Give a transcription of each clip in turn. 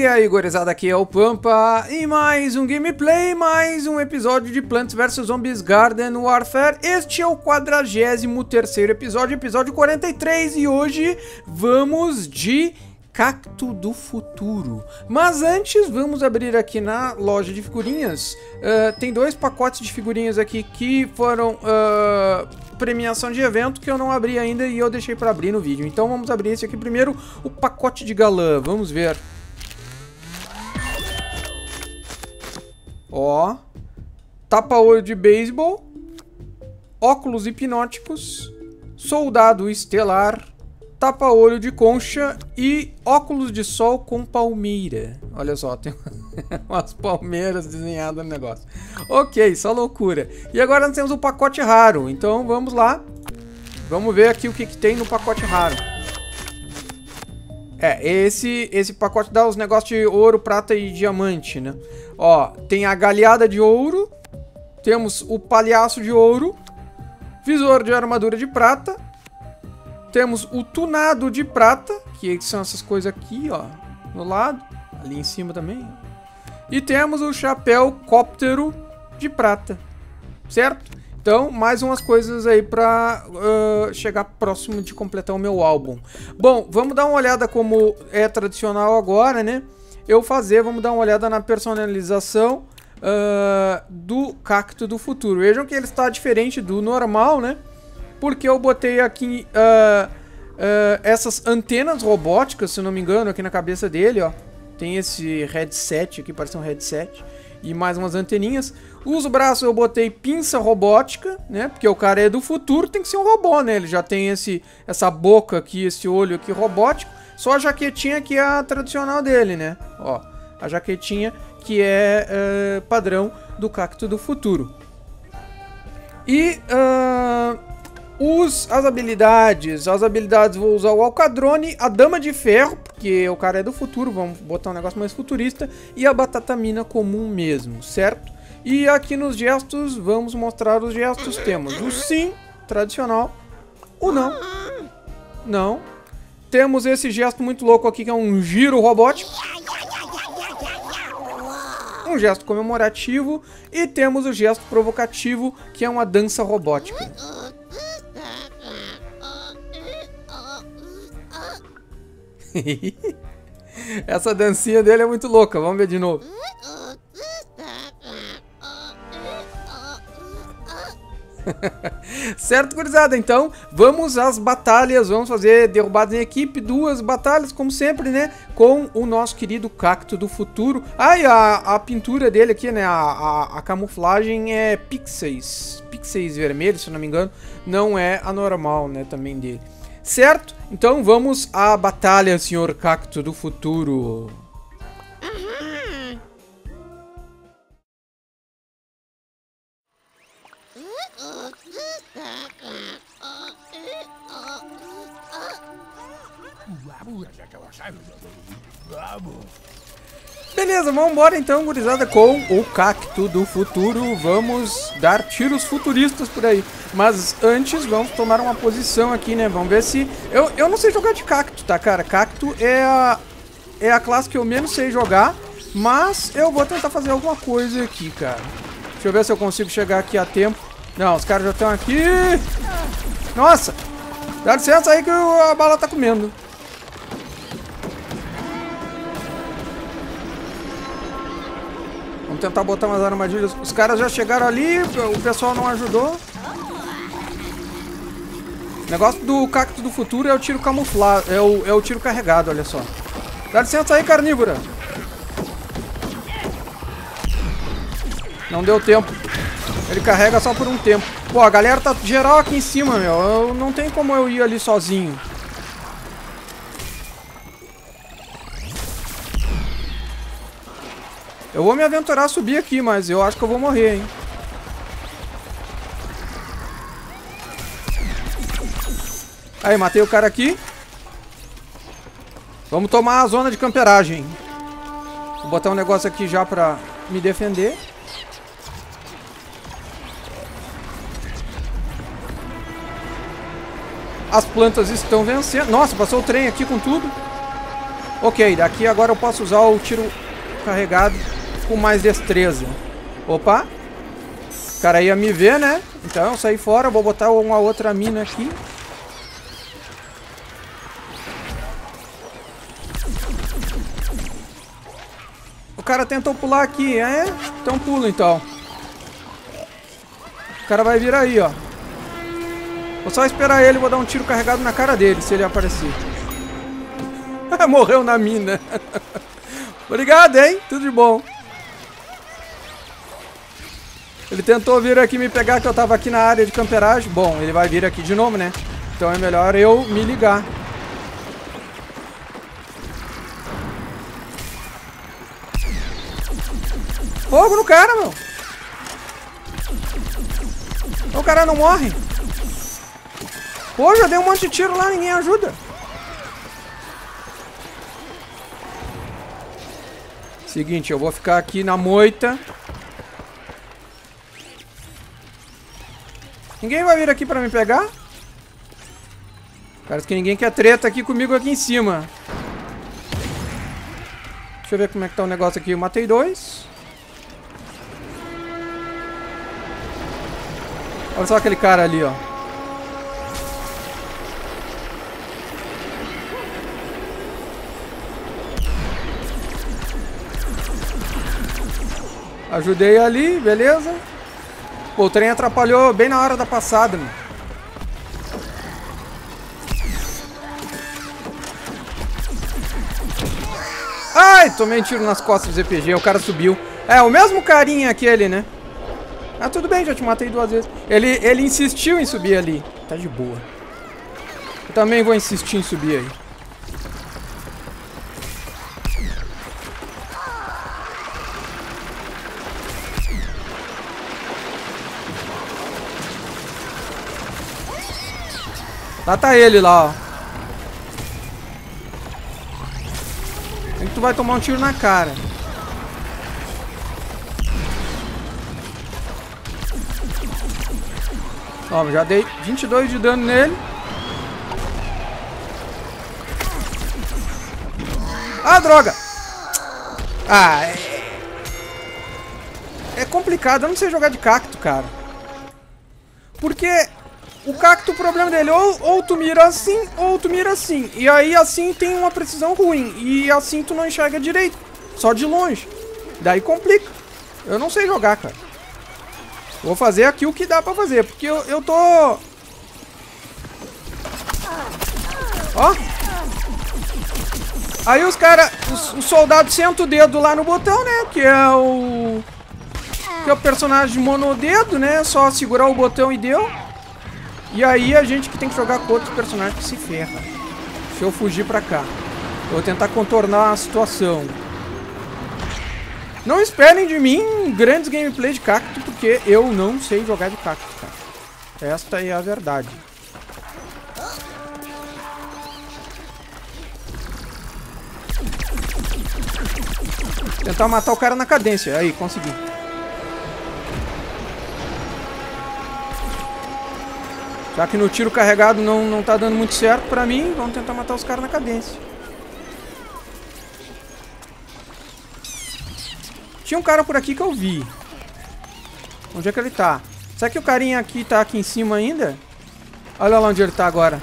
aí, gurizada, aqui é o Pampa e mais um gameplay, mais um episódio de Plants vs Zombies Garden Warfare. Este é o 43º episódio, episódio 43, e hoje vamos de Cacto do Futuro. Mas antes, vamos abrir aqui na loja de figurinhas. Tem dois pacotes de figurinhas aqui que foram premiação de evento que eu não abri ainda e eu deixei para abrir no vídeo. Então vamos abrir esse aqui primeiro, o pacote de galã. Vamos ver. Ó, tapa-olho de beisebol, óculos hipnóticos, soldado estelar, tapa-olho de concha e óculos de sol com palmeira. Olha só, tem umas palmeiras desenhadas no negócio. Ok, só loucura. E agora nós temos o pacote raro. Então vamos lá. Vamos ver aqui o que tem no pacote raro. Esse pacote dá os negócios de ouro, prata e diamante, né? Ó, tem a galhada de ouro. Temos o palhaço de ouro. Visor de armadura de prata. Temos o tunado de prata, que são essas coisas aqui, ó, no lado, ali em cima também. E temos o chapéu cóptero de prata, certo? Então, mais umas coisas aí pra chegar próximo de completar o meu álbum. Bom, vamos dar uma olhada como é tradicional agora, né? Vamos dar uma olhada na personalização do Cacto do Futuro. Vejam que ele está diferente do normal, né? Porque eu botei aqui essas antenas robóticas, se não me engano, aqui na cabeça dele, ó. Tem esse headset aqui, parece um headset. E mais umas anteninhas. Os braços eu botei pinça robótica, né? Porque o cara é do futuro, tem que ser um robô, né? Ele já tem essa boca aqui, esse olho aqui robótico. Só a jaquetinha que é a tradicional dele, né? Ó, a jaquetinha que é padrão do Cacto do Futuro. E as habilidades vou usar o Alcadrone, a Dama de Ferro, porque o cara é do futuro, vamos botar um negócio mais futurista, e a Batatamina comum mesmo, certo? E aqui nos gestos, vamos mostrar os gestos. Temos o sim, tradicional, o não, não. Temos esse gesto muito louco aqui, que é um giro robótico. Um gesto comemorativo. E temos o gesto provocativo, que é uma dança robótica. Essa dancinha dele é muito louca. Vamos ver de novo. Certo, gurizada? Então, vamos às batalhas. Vamos fazer derrubadas em equipe. 2 batalhas, como sempre, né? Com o nosso querido Cacto do Futuro. Ah, e a pintura dele aqui, né? A camuflagem é pixels. Pixels vermelhos, se não me engano. Não é a normal, né? Também dele. Certo? Então vamos à batalha, senhor Cacto do Futuro. Beleza, vamos embora então, gurizada, com o Cacto do Futuro. Vamos dar tiros futuristas por aí. Mas antes, vamos tomar uma posição aqui, né? Vamos ver se... Eu não sei jogar de cacto, tá, cara? Cacto é a classe que eu menos sei jogar. Mas eu vou tentar fazer alguma coisa aqui, cara. Deixa eu ver se eu consigo chegar aqui a tempo. Não, os caras já estão aqui. Nossa! Dá licença aí que a bala tá comendo. Vamos tentar botar umas armadilhas. Os caras já chegaram ali, o pessoal não ajudou. O negócio do Cacto do Futuro é o tiro camuflado, é o tiro carregado, olha só. Dá licença aí, carnívora. Não deu tempo. Ele carrega só por um tempo. Pô, a galera tá geral aqui em cima, meu. Não tem como eu ir ali sozinho. Eu vou me aventurar a subir aqui, mas eu acho que eu vou morrer, hein. Aí, matei o cara aqui. Vamos tomar a zona de camperagem. Vou botar um negócio aqui já pra me defender. As plantas estão vencendo. Nossa, passou o trem aqui com tudo. Ok, daqui agora eu posso usar o tiro carregado com mais destreza. Opa! O cara ia me ver, né? Então eu saí fora, vou botar uma outra mina aqui. O cara tentou pular aqui, é? Então pula então. O cara vai vir aí, ó. Vou só esperar ele, vou dar um tiro carregado na cara dele, se ele aparecer. Morreu na mina. Obrigado, hein? Tudo de bom. Ele tentou vir aqui me pegar, que eu tava aqui na área de camperagem. Bom, ele vai vir aqui de novo, né? Então é melhor eu me ligar. Fogo no cara, meu! O cara não morre. Pô, já dei um monte de tiro lá, ninguém ajuda. Seguinte, eu vou ficar aqui na moita. Ninguém vai vir aqui pra me pegar? Parece que ninguém quer treta aqui comigo aqui em cima. Deixa eu ver como é que tá o negócio aqui. Eu matei 2. Olha só aquele cara ali, ó. Ajudei ali, beleza. Pô, o trem atrapalhou bem na hora da passada, mano. Ai, tomei um tiro nas costas do ZPG, o cara subiu. É, o mesmo carinha aquele, né? Ah, tudo bem, já te matei 2 vezes. Ele insistiu em subir ali. Tá de boa. Eu também vou insistir em subir aí. Lá tá ele lá, ó. Aí tu vai tomar um tiro na cara. Ó, já dei 22 de dano nele. Ah, droga! Ah, é complicado. Eu não sei jogar de cacto, cara. Porque o cacto, o problema dele, ou tu mira assim, ou tu mira assim. E aí assim tem uma precisão ruim. E assim tu não enxerga direito. Só de longe. Daí complica. Eu não sei jogar, cara. Vou fazer aqui o que dá pra fazer. Porque eu tô... Ó. Aí os caras... Os soldados sentam o dedo lá no botão, né? Que é o... Que é o personagem monodedo, né? Só segurar o botão e deu. E aí a gente que tem que jogar com outros personagens que se ferra. Deixa eu fugir pra cá. Eu vou tentar contornar a situação. Não esperem de mim grandes gameplays de cacto, porque eu não sei jogar de cacto, cara. Esta é a verdade. Tentar matar o cara na cadência. Aí, consegui. Já que no tiro carregado não tá dando muito certo pra mim, vamos tentar matar os caras na cadência. Tinha um cara por aqui que eu vi. Onde é que ele tá? Será que o carinha aqui tá aqui em cima ainda? Olha lá onde ele tá agora.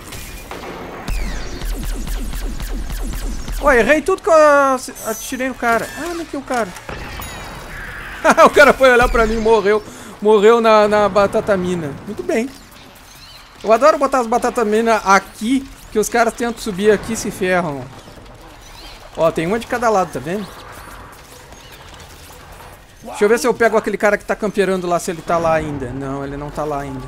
Ó, errei tudo que eu atirei no cara. Ah, não tem o cara. O cara foi olhar pra mim e morreu. Morreu na batata mina. Muito bem. Eu adoro botar as batatas mina aqui, que os caras tentam subir aqui e se ferram. Ó, tem uma de cada lado, tá vendo? Deixa eu ver se eu pego aquele cara que tá camperando lá, se ele tá lá ainda. Não, ele não tá lá ainda.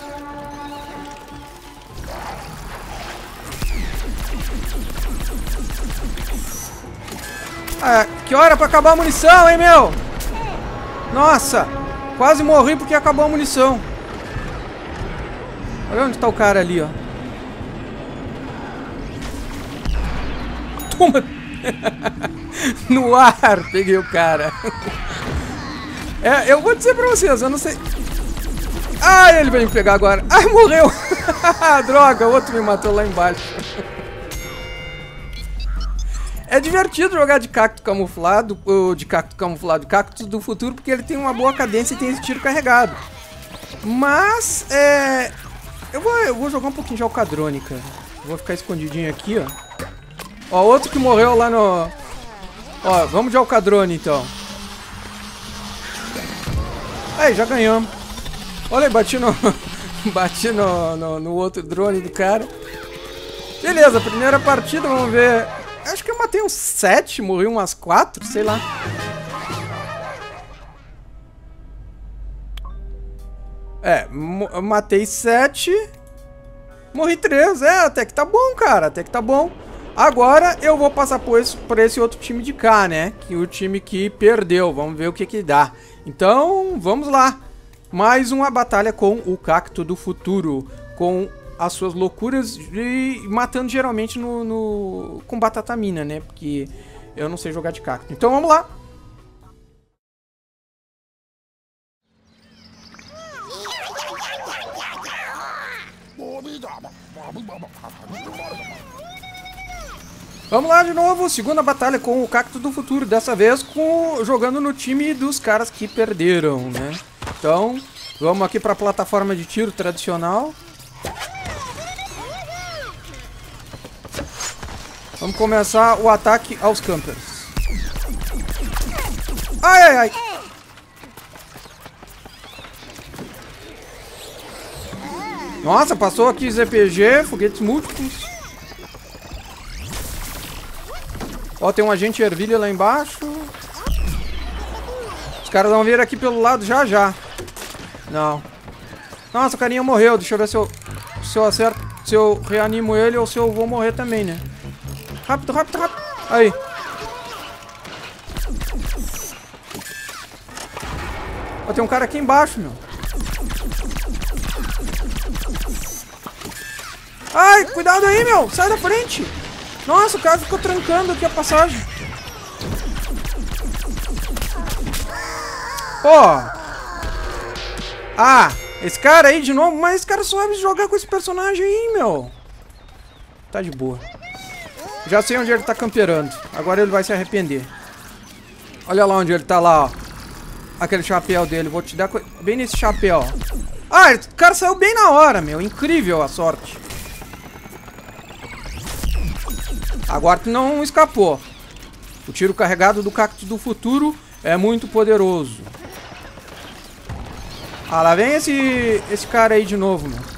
Ah, que hora pra acabar a munição, hein, meu? Nossa, quase morri porque acabou a munição. Olha onde tá o cara ali, ó. Toma! No ar, peguei o cara. É, eu vou dizer pra vocês, eu não sei... Ai, ele veio me pegar agora. Ai, morreu! Droga, o outro me matou lá embaixo. É divertido jogar de cacto camuflado, ou de cacto camuflado, de cacto do futuro, porque ele tem uma boa cadência e tem esse tiro carregado. Mas, eu vou jogar um pouquinho de Alcadrone, cara. Vou ficar escondidinho aqui, ó. Ó, outro que morreu lá no... Ó, vamos de Alcadrone, então. Aí, já ganhamos. Olha aí, bati no... bati no outro drone do cara. Beleza, primeira partida, vamos ver. Acho que eu matei uns 7, morri umas 4, sei lá. Eu matei 7. Morri 3, até que tá bom, cara, até que tá bom. Agora eu vou passar por esse outro time de cá, né? Que é o time que perdeu, vamos ver o que que dá. Então, vamos lá. Mais uma batalha com o Cacto do Futuro, com as suas loucuras e matando geralmente com batatamina, né? Porque eu não sei jogar de cacto. Então vamos lá. Vamos lá de novo, segunda batalha com o Cacto do Futuro, dessa vez jogando no time dos caras que perderam, né? Então, vamos aqui para a plataforma de tiro tradicional. Vamos começar o ataque aos campers. Ai, ai, ai. Nossa, passou aqui ZPG, foguetes múltiplos. Ó, tem um agente ervilha lá embaixo. Os caras vão vir aqui pelo lado já já. Não. Nossa, o carinha morreu. Deixa eu ver se eu acerto, se eu reanimo ele ou se eu vou morrer também, né? Rápido, rápido, rápido. Aí. Ó, tem um cara aqui embaixo, meu. Ai, cuidado aí, meu. Sai da frente. Nossa, o cara ficou trancando aqui a passagem. Pô. Ah, esse cara aí de novo. Mas esse cara só sabe jogar com esse personagem aí, meu. Tá de boa. Já sei onde ele tá camperando. Agora ele vai se arrepender. Olha lá onde ele tá lá, ó. Aquele chapéu dele. Vou te dar bem nesse chapéu, ó. Ah, o cara saiu bem na hora, meu. Incrível a sorte. Agora tu não escapou. O tiro carregado do Cacto do Futuro é muito poderoso. Ah, lá vem esse cara aí de novo, meu.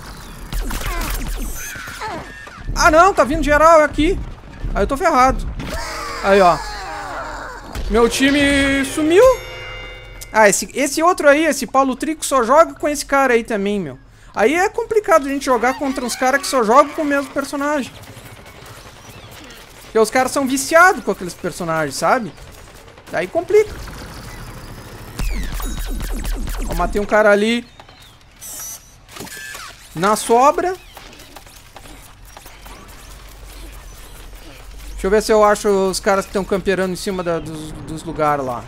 Ah, não. Tá vindo geral aqui. Aí eu tô ferrado. Aí, ó. Meu time sumiu. Ah, esse outro aí, esse Paulo Trico, só joga com esse cara aí também, meu. Aí é complicado a gente jogar contra uns caras que só jogam com o mesmo personagem. Porque os caras são viciados com aqueles personagens, sabe? Daí complica. Ó, matei um cara ali na sobra. Deixa eu ver se eu acho os caras que estão camperando em cima dos lugares lá.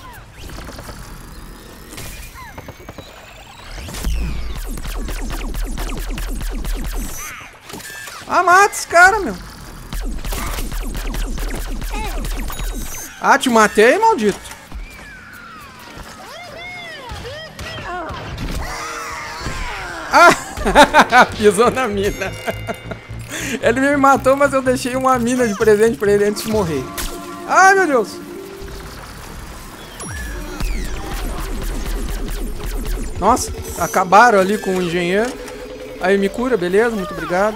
Ah, mata esse cara, meu. Ah, te matei, maldito. Ah, pisou na mina. Ele me matou, mas eu deixei uma mina de presente pra ele antes de morrer. Ai, meu Deus. Nossa, acabaram ali com o engenheiro. Aí me cura, beleza, muito obrigado.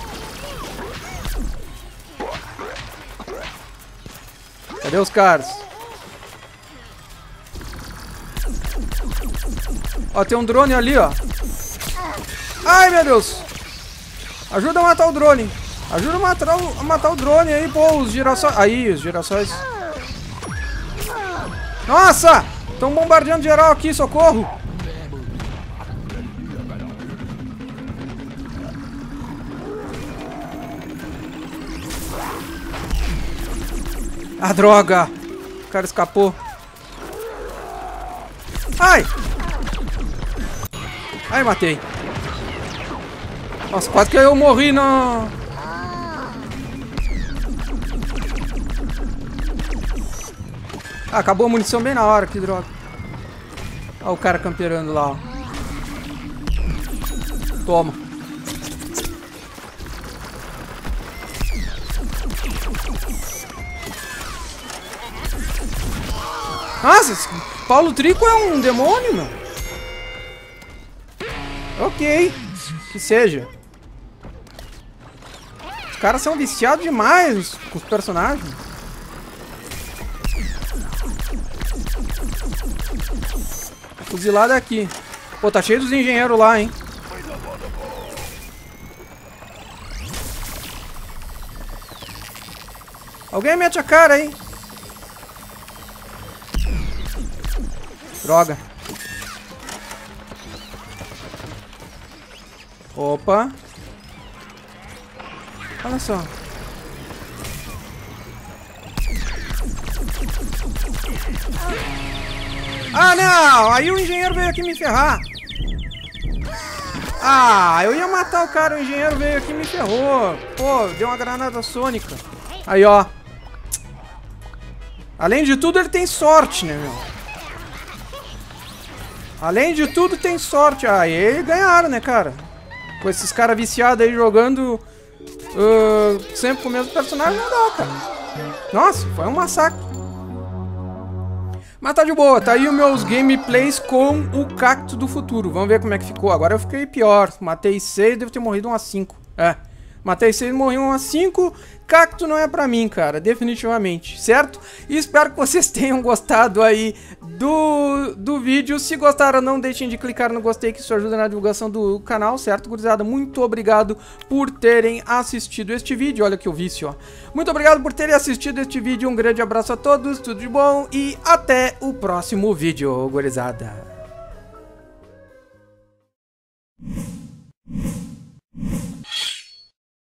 Cadê os caras? Ó, tem um drone ali, ó. Ai, meu Deus. Ajuda a matar o drone. Ajuda a matar o drone aí, pô, os girassóis. Aí, os girassóis. Nossa! Estão bombardeando geral aqui, socorro. Ah, droga! O cara escapou. Ai! Ai, matei. Nossa, quase que eu morri na... Ah, acabou a munição bem na hora, que droga. Olha o cara camperando lá, ó. Toma. Nossa, esse Paulo Trico é um demônio, meu. Ok, que seja. Os caras são viciados demais com os personagens. Fuzilada aqui. Pô, tá cheio dos engenheiros lá, hein. Alguém mete a cara aí. Droga. Opa. Olha só. Ah, não! Aí o engenheiro veio aqui me ferrar. Ah, eu ia matar o cara, o engenheiro veio aqui e me ferrou. Pô, deu uma granada sônica. Aí, ó. Além de tudo, ele tem sorte, né, meu? Além de tudo, tem sorte. Aí ganharam, né, cara? Com esses caras viciados aí jogando sempre com o mesmo personagem, não dá, cara. Nossa, foi um massacre. Mas tá de boa, tá aí os meus gameplays com o Cacto do Futuro. Vamos ver como é que ficou. Agora eu fiquei pior. Matei 6, devo ter morrido umas 5. É. Matei 6 e morri umas 5. Cacto não é pra mim, cara, definitivamente, certo? E espero que vocês tenham gostado aí do vídeo. Se gostaram, não deixem de clicar no gostei, que isso ajuda na divulgação do canal, certo, gurizada? Muito obrigado por terem assistido este vídeo. Olha que o vício, ó. Muito obrigado por terem assistido este vídeo. Um grande abraço a todos, tudo de bom e até o próximo vídeo, gurizada.